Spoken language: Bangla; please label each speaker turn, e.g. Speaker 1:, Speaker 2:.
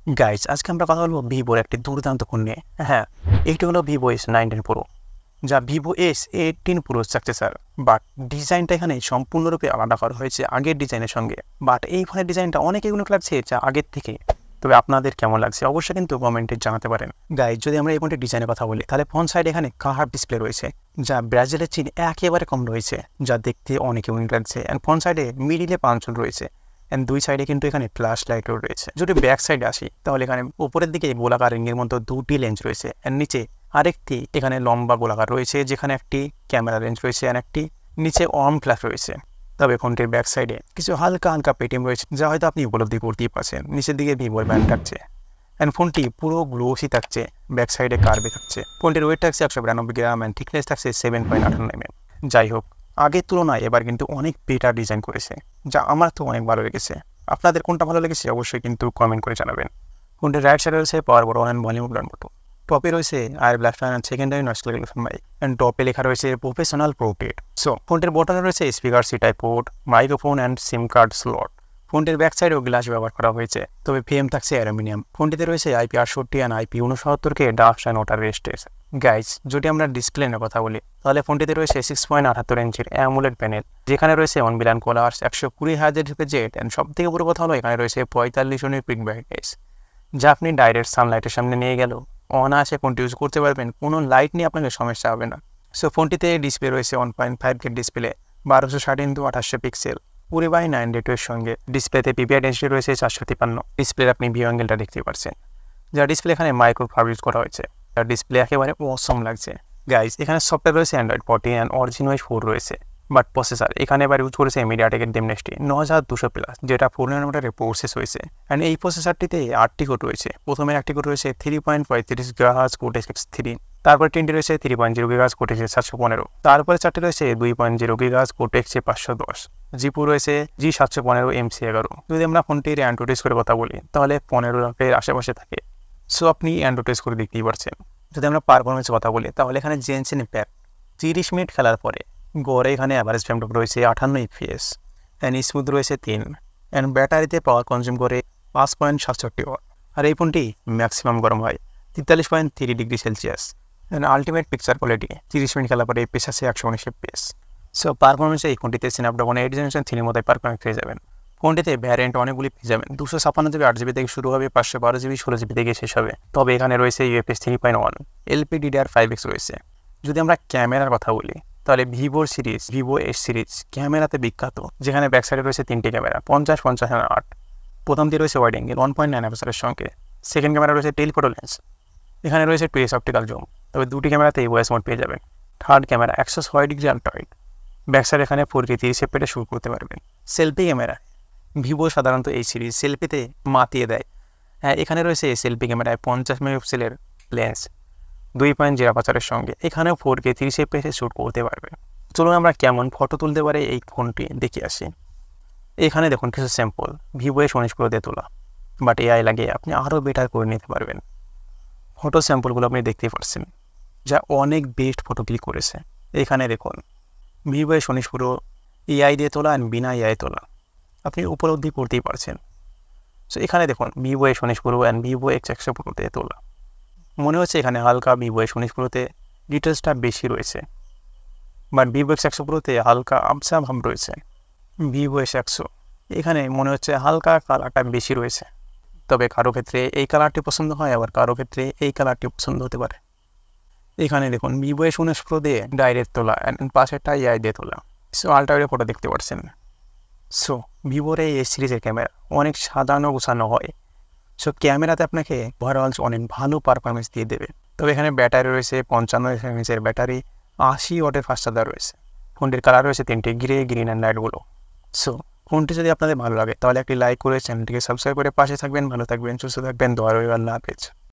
Speaker 1: গাইস, আজকে আমরা কথা বলবো ভিভোর একটি দুর্দান্ত ফোন নিয়ে। হ্যাঁ, এটি হলো ভিভো S19 প্রো, যা Vivo S18 pro successor. But ডিজাইনটা এখানে সম্পূর্ণরূপে আলাদা করা হয়েছে আগের ডিজাইনের সঙ্গে। বাট এই ফোনের ডিজাইনটা অনেক ইউনিক লাগছে যা আগের থেকে। তবে আপনাদের কেমন লাগছে অবশ্যই কিন্তু কমেন্টে জানাতে পারেন। গাইস, যদি আমরা এই ফোনটির ডিজাইনের কথা বলি তাহলে ফ্রন্ট সাইড এখানে কার্ভ ডিসপ্লে রয়েছে, যা ব্রাজিলের চিন একেবারে কম রয়েছে, যা দেখতে অনেক ইউনিক লাগছে। অ্যান্ড ফ্রন্ট সাইডে মিডিলে পাঞ্চল রয়েছে, অ্যান্ড দুই সাইডে কিন্তু এখানে ফ্ল্যাশ লাইটও রয়েছে। যদি ব্যাক সাইডে আসি তাহলে এখানে উপরের দিকে গোলাকার রিংয়ের মতো দুটি লেন্স রয়েছে, অ্যান্ড নিচে আরেকটি এখানে লম্বা গোলাকার রয়েছে, যেখানে একটি ক্যামেরা লেন্স রয়েছে অ্যান্ড একটি নিচে আর্ম ফ্ল্যাশ রয়েছে। তবে ফোনটির ব্যাক সাইডে কিছু হালকা হালকা পেটিএম রয়েছে, যা হয়তো আপনি উপলব্ধি করতেই পারছেন। নিচের দিকে ভিভোর ব্যান্ড থাকছে, অ্যান্ড ফোনটি পুরো গ্লোসি থাকছে, ব্যাক সাইডে কার্ভে থাকছে। ফোনটির ওয়েট থাকছে 192 গ্রাম অ্যান্ড থিকনেস থাকছে 7.58 mm। যাই হোক, আগের তুলনায় এবার কিন্তু অনেক বেটার ডিজাইন করেছে, যা আমার তো অনেক ভালো লেগেছে। আপনাদের কোনটা ভালো লেগেছে অবশ্যই কিন্তু কমেন্ট করে জানাবেন। ফোনটির রাইট সাইডে রয়েছে power button and volume button. টপে রয়েছে air blast fan and secondary noise cancellation mic, and টপে লেখা রয়েছে প্রফেশনাল পোর্ট্রেট। সো ফোনটির বটনে রয়েছে speaker, C type port, microphone and SIM card slot. ফোনটির ব্যাক সাইডেও গ্লাস ব্যবহার করা হয়েছে, তবে ফ্রেম থাকছে অ্যালুমিনিয়াম। ফোনটিতে রয়েছে IP68 and IP69 dust and water resistance. Guys, যদি আমরা ডিসপ্লে নিয়ে কথা বলি তাহলে ফোনটিতে রয়েছে 6.78 ইঞ্চির অ্যামোলেড প্যানেল, যেখানে রয়েছে 1 billion colours, 120 hertz refresh, and সব থেকে বড় কথা হলো এখানে রয়েছে 45 ইউনিট পিক ব্রাইটনেস, যা আপনি ডাইরেক্ট সানলাইটের সামনে নিয়ে গেলেও অনায়াসে ফোনটি ইউজ করতে পারবেন, কোনো লাইট নিয়ে আপনাকে সমস্যা হবে না। সো ফোনটিতে ডিসপ্লে রয়েছে 1.5K ডিসপ্লে, 1260x2800 পিক্সেল, পুরো বাই 9 সঙ্গে। ডিসপ্লেতে পিপিআই ডেন্সিটি রয়েছে 453। ডিসপ্লের আপনি ভিউ অ্যাঙ্গেলটা দেখতে পাচ্ছেন, যা ডিসপ্লে এখানে মাইক্রো ফাইবার ইউজ করা হয়েছে, যার ডিসপ্লে একেবারে অসম লাগছে। গাইজ, এখানে সফটওয়্যার রয়েছে Android 14 অ্যান্ড অরিজিন ওয়াইজ 4 রয়েছে। বাট প্রসেসর এখানে এবার ইউজ করেছে মিডিয়াটেকের ডেমনেসটি 9200+, যেটা 4 ন্যানোমিটারে প্রসেস হয়েছে। অ্যান্ড এই প্রসেসরটিতে 8টি কোর রয়েছে। প্রথমে একটি কোর রয়েছে 3.35 GHz Cortex X3, তারপরে তিনটি রয়েছে 3.0 GHz Cortex A715, তারপরে চারটি রয়েছে 2.0 GHz Cortex A510, জিপু রয়েছে G715 MC11। যদি আমরা ফোনটির অ্যান্ড্রয়েড স্কোরের কথা বলি তাহলে 15 লাখের আশেপাশে থাকে। সো আপনি অ্যান্ড্রয়েড স্কোর দেখতেই পারছেন। যদি আমরা পারফরমেন্সের কথা বলি তাহলে এখানে জেনসেন ইম্প্যাক্ট 30 মিনিট খেলার পরে গড়ে এখানে অ্যাভারেজ ফ্রেম রেট রয়েছে 58 FPS, অ্যান্ড স্মুথ রয়েছে 3, অ্যান্ড ব্যাটারিতে পাওয়ার কনজিউম করে 5.67 ওয়াট। আর এই ফোনটি ম্যাক্সিমাম গরম হয় 43.3 degree Celsius, and ultimate picture quality 30 minute খেলার পরে FPS আছে 119 FPS। সো পারফরমেন্সে এই ফোনটিতে স্ন্যাপড্রাগন 8 জেনারেশন 3 মতো পারফরমেন্স পেয়ে যাবেন। ফোনটিতে ভ্যারিয়েন্ট অনেকগুলি পেয়ে যাবেন, 256GB 8GB থেকে শুরু হবে, 512GB 16GB থেকে শেষ হবে। তবে এখানে রয়েছে UFS 3.1, LPDDR5X রয়েছে। যদি আমরা ক্যামেরার কথা বলি তাহলে ভিভোর সিরিজ ভিভো S সিরিজ ক্যামেরাতে বিখ্যাত, যেখানে ব্যাক সাইডে রয়েছে 3টি ক্যামেরা 50, 50 আর 8। প্রথমটি রয়েছে ওয়াইড অ্যাঙ্গেল 1.9 মেগাপিক্সেলের সঙ্গে। সেকেন্ড ক্যামেরা রয়েছে টেলিফোটো লেন্স, এখানে রয়েছে 2x অপটিক্যাল জুম, তবে দুটি ক্যামেরাতে ভয়েস মোড পেয়ে যাবেন। Third camera 106 degree ultrawide, back side এখানে 4K 30 এফপিএসে শুট করতে পারবেন। সেলফি ক্যামেরা ভিভো সাধারণত এই সিরিজ সেলফিতে মাতিয়ে দেয়। হ্যাঁ, এখানে রয়েছে সেলফি ক্যামেরায় 50 মেগাপিক্সেলের লেন্স 2.05 সঙ্গে, এখানেও 4K 30 এফপিএসে শুট করতে পারবে। চলুন আমরা কেমন ফটো তুলতে পারে এই ফোনটি দেখে আসি। এখানে দেখুন কিছু স্যাম্পল ভিভো S19 Pro দিয়ে তোলা, বাট AI লাগিয়ে আপনি আরও বেটার করে নিতে পারবেন। ফটো স্যাম্পলগুলো আপনি দেখতেই পাচ্ছেন, যা অনেক বেস্ট ফটো ক্লিক করেছে। এখানে দেখুন ভিভো S19 Pro AI দিয়ে তোলা অ্যান্ড বিনা AI তোলা, আপনি উপলব্ধি করতেই পারছেন। সো এখানে দেখুন Vivo S19 Pro and Vivo X100 Pro দিয়ে তোলা, মনে হচ্ছে এখানে হালকা ভিভো S19 Proতে ডিটেলসটা বেশি রয়েছে, বাট ভিভো X100 Proতে হালকা আবছা ভাব রয়েছে। ভিভো S100 এখানে মনে হচ্ছে হালকা কালারটা বেশি রয়েছে, তবে কারো ক্ষেত্রে এই কালারটি পছন্দ হয়, আবার কারো ক্ষেত্রে এই কালারটি পছন্দ হতে পারে। এখানে দেখুন ভিভো S19 Pro দিয়ে ডাইরেক্ট তোলা অ্যান্ড পাশেরটা AI দিয়ে তোলা। সো আল্ট্রাওয়াইডে ফটো দেখতে পাচ্ছেন। সো ভিভোর এই সিরিজের ক্যামেরা অনেক সাজানো গোছানো হয়। সো ক্যামেরাতে আপনাকে ওভারঅল অনেক ভালো পারফরমেন্স দিয়ে দেবে। তবে এখানে ব্যাটারি রয়েছে 55 mAh ব্যাটারি, 80 ওয়াটের ফাস্ট চার্জার রয়েছে। ফোনটির কালার রয়েছে 3টি, গ্রে, গ্রিন অ্যান্ড লাইটগুলো। সো ফোনটি যদি আপনাদের ভালো লাগে তাহলে একটি লাইক করে চ্যানেলটিকে সাবস্ক্রাইব করে পাশে থাকবেন। ভালো থাকবেন, সুস্থ থাকবেন, দোয়া রইল, আল্লাহ হাফেজ।